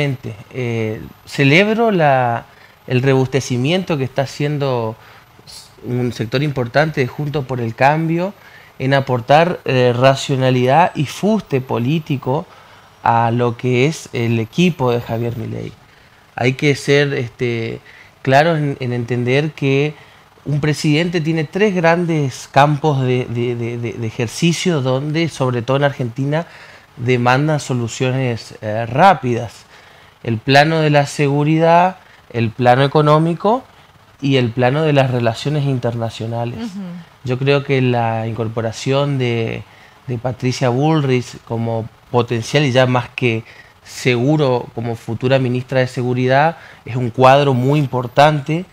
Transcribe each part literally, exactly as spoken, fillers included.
claramente. Eh, celebro la, el robustecimiento que está haciendo un sector importante de Juntos por el Cambio en aportar eh, racionalidad y fuste político a lo que es el equipo de Javier Milei. Hay que ser este, claros en, en entender que un presidente tiene tres grandes campos de, de, de, de ejercicio donde, sobre todo en Argentina, demandan soluciones eh, rápidas. El plano de la seguridad, el plano económico y el plano de las relaciones internacionales. Uh-huh. Yo creo que la incorporación de, de Patricia Bullrich como potencial y ya más que seguro como futura ministra de Seguridad es un cuadro muy importante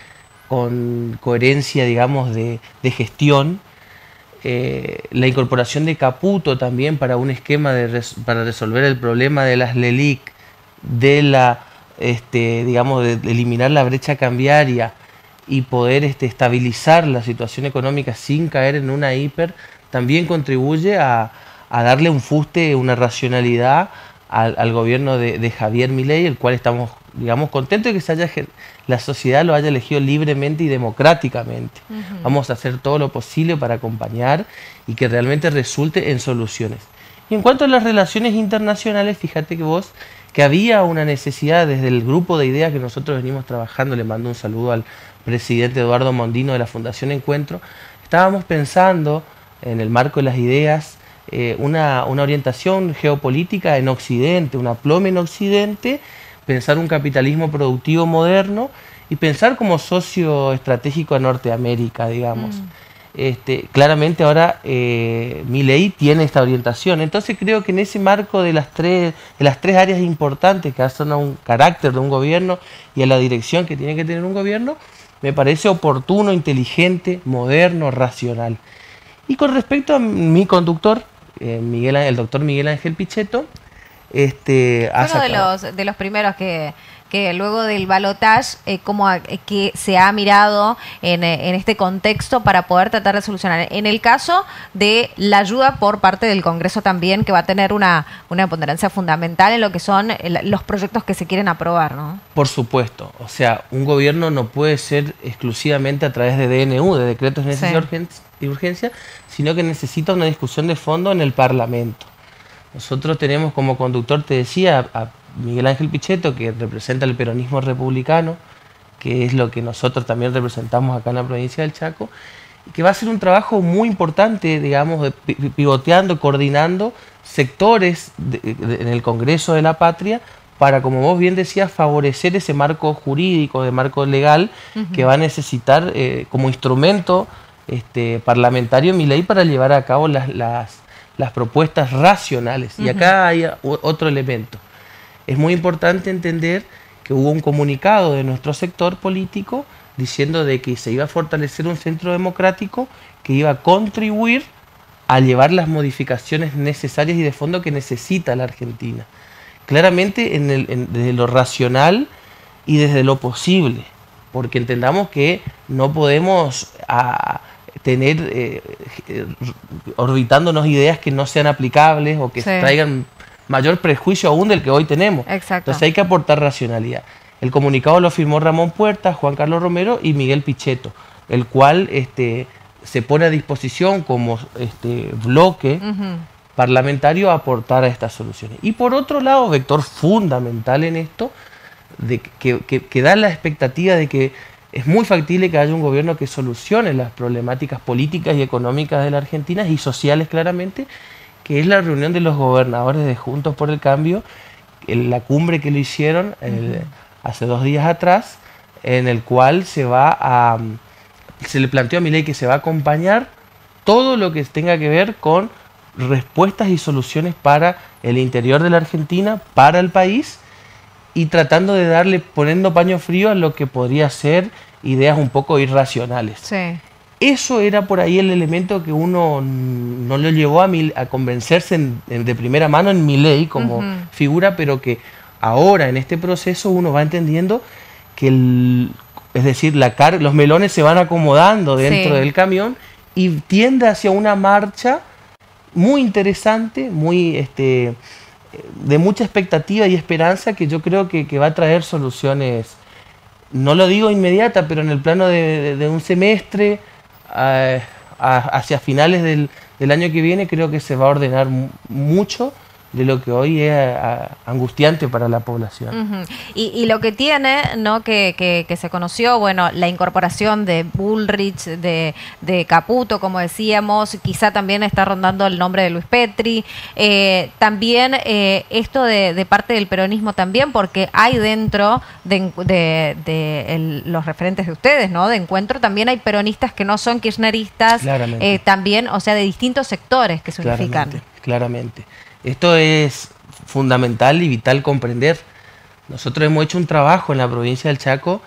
con coherencia, digamos, de, de gestión. Eh, la incorporación de Caputo también para un esquema de res, para resolver el problema de las LELIC, de la, este, digamos, de, de eliminar la brecha cambiaria y poder este, estabilizar la situación económica sin caer en una hiper, también contribuye a, a darle un fuste, una racionalidad al, al gobierno de, de Javier Milei, el cual estamos, digamos, contentos de que se haya, la sociedad lo haya elegido libremente y democráticamente. Uh-huh. Vamos a hacer todo lo posible para acompañar y que realmente resulte en soluciones. Y en cuanto a las relaciones internacionales, fíjate que vos, que había una necesidad desde el grupo de ideas que nosotros venimos trabajando, le mando un saludo al presidente Eduardo Mondino de la Fundación Encuentro, estábamos pensando en el marco de las ideas eh, una, una orientación geopolítica en Occidente, un aplome en Occidente, pensar un capitalismo productivo moderno y pensar como socio estratégico a Norteamérica, digamos. Mm. Este, claramente ahora eh, Milei tiene esta orientación, entonces creo que en ese marco de las tres, de las tres áreas importantes que hacen a un carácter de un gobierno y a la dirección que tiene que tener un gobierno, me parece oportuno, inteligente, moderno, racional. Y con respecto a mi conductor, eh, Miguel, el doctor Miguel Ángel Pichetto, este, ha uno de los, de los primeros que, que luego del balotaje, eh, como a, que se ha mirado en, en este contexto para poder tratar de solucionar. En el caso de la ayuda por parte del Congreso también, que va a tener una, una ponderancia fundamental en lo que son el, los proyectos que se quieren aprobar, ¿no? Por supuesto. O sea, un gobierno no puede ser exclusivamente a través de D N U, de decretos de necesidad sí. y urgencia, sino que necesita una discusión de fondo en el Parlamento. Nosotros tenemos como conductor, te decía, a Miguel Ángel Pichetto, que representa el peronismo republicano, que es lo que nosotros también representamos acá en la provincia del Chaco, y que va a ser un trabajo muy importante, digamos, de, pivoteando, coordinando sectores de, de, en el Congreso de la Patria, para, como vos bien decías, favorecer ese marco jurídico, de marco legal, uh-huh. que va a necesitar eh, como instrumento este, parlamentario Milei para llevar a cabo las... las las propuestas racionales. Uh-huh. Y acá hay otro elemento. Es muy importante entender que hubo un comunicado de nuestro sector político diciendo de que se iba a fortalecer un centro democrático que iba a contribuir a llevar las modificaciones necesarias y de fondo que necesita la Argentina. Claramente en el, en, desde lo racional y desde lo posible, porque entendamos que no podemos... A, tener eh, eh, orbitándonos ideas que no sean aplicables o que sí. traigan mayor prejuicio aún del que hoy tenemos. Exacto. Entonces hay que aportar racionalidad. El comunicado lo firmó Ramón Puerta, Juan Carlos Romero y Miguel Pichetto, el cual este, se pone a disposición como este, bloque uh-huh. parlamentario a aportar a estas soluciones. Y por otro lado, vector fundamental en esto, de que, que, que da la expectativa de que es muy factible que haya un gobierno que solucione las problemáticas políticas y económicas de la Argentina y sociales claramente, que es la reunión de los gobernadores de Juntos por el Cambio, en la cumbre que lo hicieron el, uh-huh. hace dos días atrás, en el cual se va a se le planteó a Milei que se va a acompañar todo lo que tenga que ver con respuestas y soluciones para el interior de la Argentina, para el país, y tratando de darle, poniendo paño frío a lo que podría ser ideas un poco irracionales. Sí. Eso era por ahí el elemento que uno no lo llevó a, mi, a convencerse en, en, de primera mano en Milei como uh-huh. figura, pero que ahora en este proceso uno va entendiendo que, el, es decir, la car los melones se van acomodando dentro sí. del camión y tiende hacia una marcha muy interesante, muy... este de mucha expectativa y esperanza que yo creo que, que va a traer soluciones, no lo digo inmediata, pero en el plano de, de, de un semestre, a, a, hacia finales del, del año que viene, creo que se va a ordenar mucho de lo que hoy es a, a, angustiante para la población. Uh-huh. y, y lo que tiene, ¿no? que, que, que se conoció, bueno, la incorporación de Bullrich, de, de Caputo, como decíamos, quizá también está rondando el nombre de Luis Petri, eh, también eh, esto de, de parte del peronismo también, porque hay dentro de, de, de el, los referentes de ustedes, ¿no? De Encuentro, también hay peronistas que no son kirchneristas, eh, también, o sea, de distintos sectores que se unifican. Claramente, claramente. Esto es fundamental y vital comprender. Nosotros hemos hecho un trabajo en la provincia del Chaco,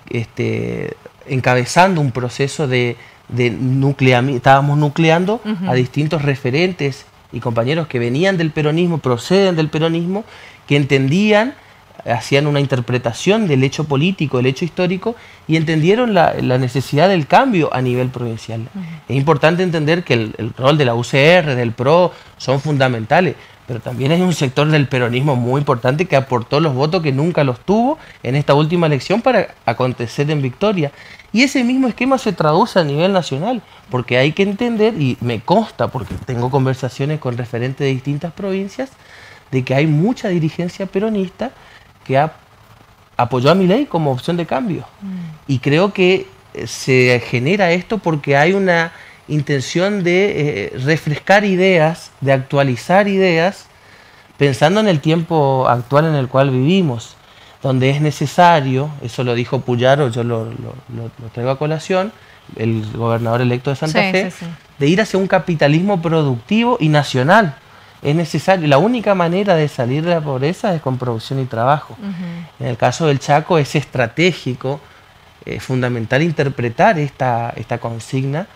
este, encabezando un proceso de, de nucleamiento. Estábamos nucleando uh-huh. a distintos referentes y compañeros que venían del peronismo, proceden del peronismo, que entendían, hacían una interpretación del hecho político, del hecho histórico, y entendieron la, la necesidad del cambio a nivel provincial. Uh-huh. Es importante entender que el, el rol de la U C R, del P R O, son fundamentales, pero también hay un sector del peronismo muy importante que aportó los votos que nunca los tuvo en esta última elección para acontecer en victoria. Y ese mismo esquema se traduce a nivel nacional, porque hay que entender, y me consta, porque tengo conversaciones con referentes de distintas provincias, de que hay mucha dirigencia peronista que ha, apoyó a Milei como opción de cambio. Mm. Y creo que se genera esto porque hay una intención de eh, refrescar ideas, de actualizar ideas, pensando en el tiempo actual en el cual vivimos, donde es necesario, eso lo dijo Puyaro, yo lo, lo, lo, lo traigo a colación, el gobernador electo de Santa sí, Fe, sí, sí. de ir hacia un capitalismo productivo y nacional. Es necesario, la única manera de salir de la pobreza es con producción y trabajo. Uh-huh. En el caso del Chaco es estratégico, es fundamental interpretar esta, esta consigna,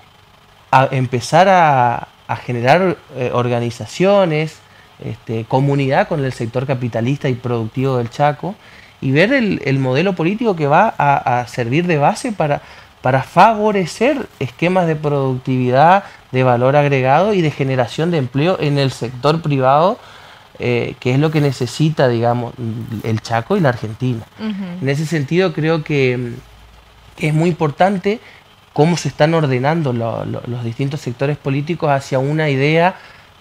a empezar a, a generar eh, organizaciones, este, comunidad con el sector capitalista y productivo del Chaco, y ver el, el modelo político que va a, a servir de base para, para favorecer esquemas de productividad, de valor agregado y de generación de empleo en el sector privado, eh, que es lo que necesita, digamos, el Chaco y la Argentina. Uh-huh. En ese sentido creo que, que es muy importante cómo se están ordenando lo, lo, los distintos sectores políticos hacia una idea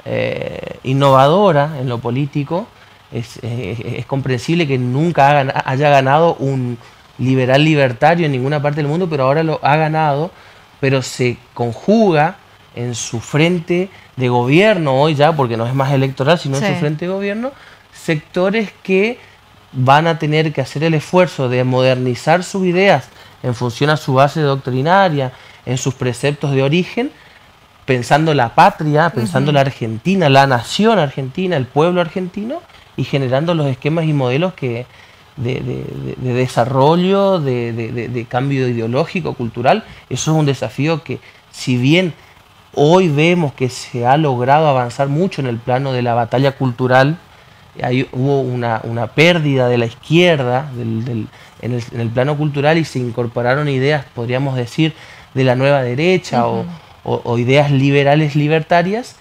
eh, innovadora en lo político. Es, es, es comprensible que nunca hagan, haya ganado un liberal libertario en ninguna parte del mundo, pero ahora lo ha ganado, pero se conjuga en su frente de gobierno hoy ya, porque no es más electoral, sino sí. en su frente de gobierno, sectores que van a tener que hacer el esfuerzo de modernizar sus ideas en función a su base doctrinaria, en sus preceptos de origen, pensando la patria, pensando uh-huh. la Argentina, la nación argentina, el pueblo argentino, y generando los esquemas y modelos que de, de, de, de desarrollo, de, de, de, de cambio ideológico, cultural. Eso es un desafío que, si bien hoy vemos que se ha logrado avanzar mucho en el plano de la batalla cultural, ahí hubo una, una pérdida de la izquierda del, del, en, el, en el plano cultural y se incorporaron ideas, podríamos decir, de la nueva derecha uh-huh. o, o, o ideas liberales libertarias,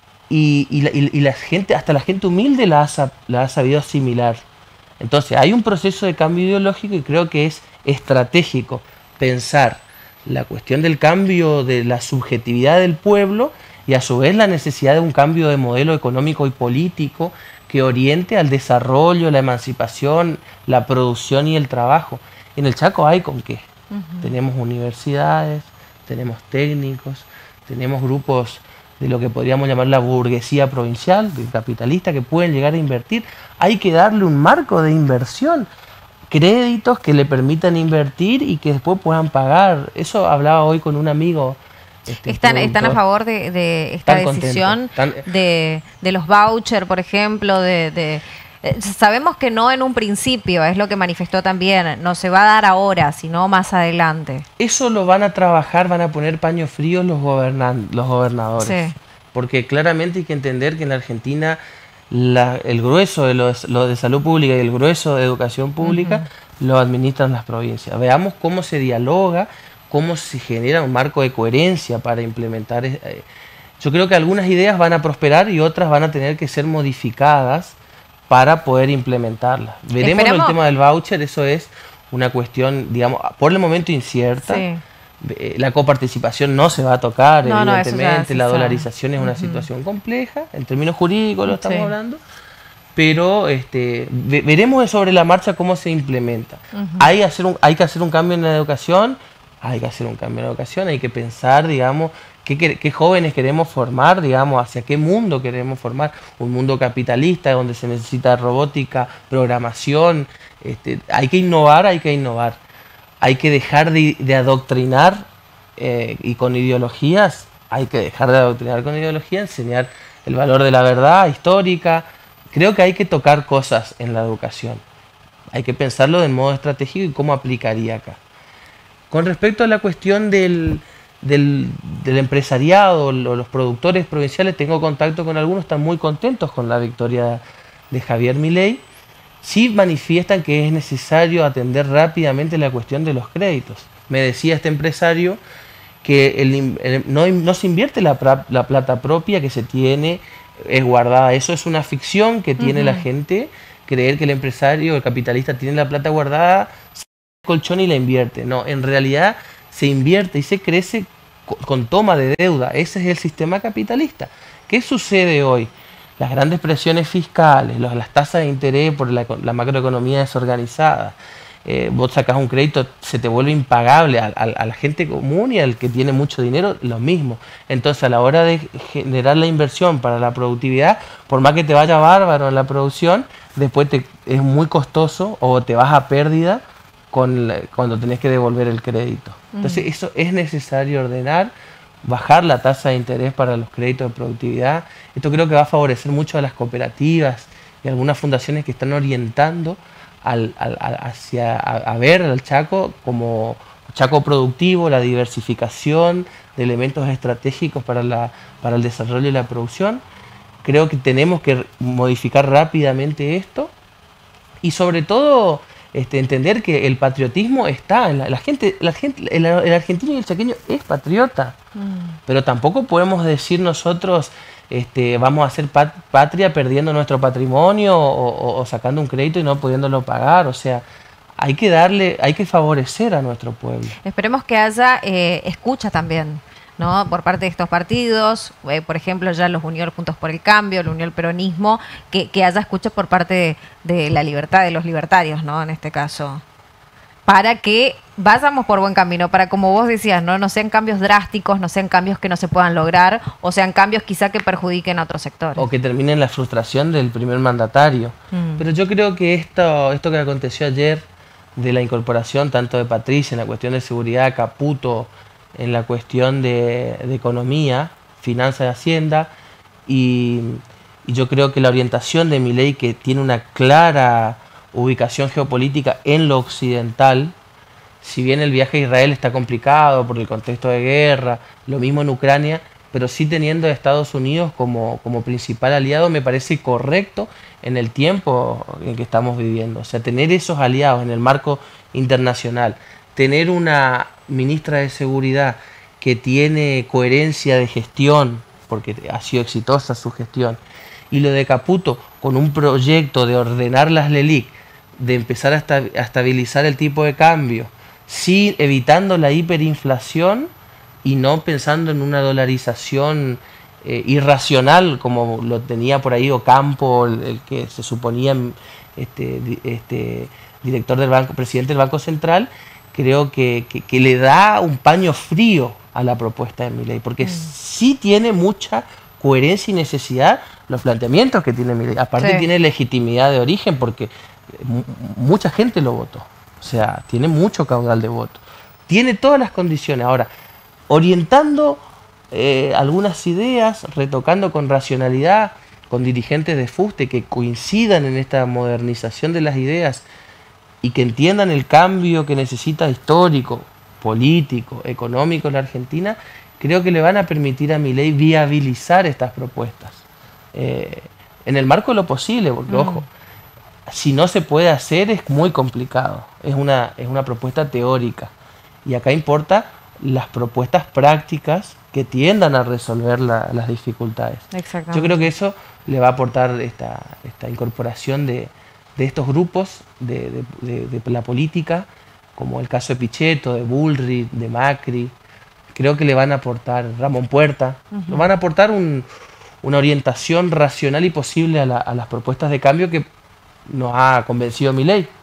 y, y, la, y, y la gente, hasta la gente humilde la ha, la ha sabido asimilar. Entonces hay un proceso de cambio ideológico y creo que es estratégico pensar la cuestión del cambio de la subjetividad del pueblo y a su vez la necesidad de un cambio de modelo económico y político que oriente al desarrollo, la emancipación, la producción y el trabajo. En el Chaco hay con qué. Uh-huh. Tenemos universidades, tenemos técnicos, tenemos grupos de lo que podríamos llamar la burguesía provincial, capitalista, que pueden llegar a invertir. Hay que darle un marco de inversión, créditos que le permitan invertir y que después puedan pagar. Eso hablaba hoy con un amigo. Este, ¿Están, ¿Están a favor de, de esta decisión Tan, de, de los vouchers, por ejemplo? De, de eh, sabemos que no en un principio, es lo que manifestó también, no se va a dar ahora, sino más adelante. Eso lo van a trabajar, van a poner paños fríos los, gobernan, los gobernadores. Sí. Porque claramente hay que entender que en la Argentina la, el grueso de lo, lo de salud pública y el grueso de educación pública uh-huh. lo administran las provincias. Veamos cómo se dialoga, cómo se genera un marco de coherencia para implementar eh, Yo creo que algunas ideas van a prosperar y otras van a tener que ser modificadas para poder implementarlas. Veremos el tema del voucher, eso es una cuestión, digamos, por el momento incierta. Sí. La coparticipación no se va a tocar, no, evidentemente, no, la dolarización es una uh-huh. situación compleja, en términos jurídicos lo estamos sí. hablando, pero este, veremos sobre la marcha cómo se implementa. Uh-huh. hay, hacer un, hay que hacer un cambio en la educación, hay que hacer un cambio en la educación, hay que pensar, digamos, qué, qué jóvenes queremos formar, digamos, hacia qué mundo queremos formar, un mundo capitalista donde se necesita robótica, programación, este, hay que innovar, hay que innovar. Hay que dejar de, de adoctrinar eh, y con ideologías, hay que dejar de adoctrinar con ideología, enseñar el valor de la verdad histórica. Creo que hay que tocar cosas en la educación. Hay que pensarlo de modo estratégico y cómo aplicaría acá. Con respecto a la cuestión del, del, del empresariado o los productores provinciales, tengo contacto con algunos, están muy contentos con la victoria de Javier Milei. Sí manifiestan que es necesario atender rápidamente la cuestión de los créditos. Me decía este empresario que el, el, no, no se invierte la, la plata propia que se tiene, es guardada. Eso es una ficción que tiene uh-huh. la gente, creer que el empresario, el capitalista tiene la plata guardada, se colchón y la invierte. No, en realidad se invierte y se crece con, con toma de deuda. Ese es el sistema capitalista. ¿Qué sucede hoy? Las grandes presiones fiscales, los, las tasas de interés por la, la macroeconomía desorganizada. Eh, vos sacás un crédito, se te vuelve impagable. A, a, a la gente común y al que tiene mucho dinero, lo mismo. Entonces, a la hora de generar la inversión para la productividad, por más que te vaya bárbaro en la producción, después te, es muy costoso o te vas a pérdida con la, cuando tenés que devolver el crédito. Entonces, mm. eso es necesario ordenar, bajar la tasa de interés para los créditos de productividad. Esto creo que va a favorecer mucho a las cooperativas y algunas fundaciones que están orientando al, al, hacia, a, a ver al Chaco como Chaco productivo, la diversificación de elementos estratégicos para, la, para el desarrollo y la producción. Creo que tenemos que modificar rápidamente esto y sobre todo Este, entender que el patriotismo está en la, la gente, la gente el, el argentino y el chaqueño es patriota, mm. pero tampoco podemos decir nosotros este, vamos a hacer pat, patria perdiendo nuestro patrimonio o, o, o sacando un crédito y no pudiéndolo pagar. O sea, hay que darle, hay que favorecer a nuestro pueblo. Esperemos que haya eh, escucha también, ¿no? Por parte de estos partidos, eh, por ejemplo, ya los Unión Juntos por el Cambio, la Unión Peronismo, que, que haya escucha por parte de, de la libertad de los libertarios, ¿no? En este caso, para que vayamos por buen camino, para, como vos decías, ¿no? No sean cambios drásticos, no sean cambios que no se puedan lograr, o sean cambios quizá que perjudiquen a otros sectores. O que terminen la frustración del primer mandatario. Mm. Pero yo creo que esto, esto que aconteció ayer, de la incorporación tanto de Patricia en la cuestión de seguridad, Caputo en la cuestión de, de economía, finanzas y hacienda, y, y yo creo que la orientación de Milei, que tiene una clara ubicación geopolítica en lo occidental, si bien el viaje a Israel está complicado por el contexto de guerra, lo mismo en Ucrania, pero sí teniendo a Estados Unidos como, como principal aliado, me parece correcto en el tiempo en que estamos viviendo. O sea, tener esos aliados en el marco internacional, tener una ministra de Seguridad que tiene coherencia de gestión, porque ha sido exitosa su gestión, y lo de Caputo con un proyecto de ordenar las LELIC, de empezar a, esta, a estabilizar el tipo de cambio, sí, evitando la hiperinflación y no pensando en una dolarización eh, irracional como lo tenía por ahí Ocampo, el, el que se suponía este, este, director del banco, presidente del Banco Central. Creo que, que, que le da un paño frío a la propuesta de Milei, porque mm. sí tiene mucha coherencia y necesidad los planteamientos que tiene Milei. Aparte sí. tiene legitimidad de origen porque mucha gente lo votó. O sea, tiene mucho caudal de voto. Tiene todas las condiciones. Ahora, orientando eh, algunas ideas, retocando con racionalidad, con dirigentes de fuste que coincidan en esta modernización de las ideas y que entiendan el cambio que necesita histórico, político, económico en la Argentina, creo que le van a permitir a Milei viabilizar estas propuestas. Eh, en el marco de lo posible, porque, mm. ojo, si no se puede hacer es muy complicado. Es una, es una propuesta teórica. Y acá importa las propuestas prácticas que tiendan a resolver la, las dificultades. Yo creo que eso le va a aportar esta, esta incorporación de, de estos grupos de, de, de, de la política, como el caso de Pichetto, de Bullrich, de Macri. Creo que le van a aportar Ramón Puerta, uh-huh. nos van a aportar un, una orientación racional y posible a, la, a las propuestas de cambio que nos ha convencido Milei.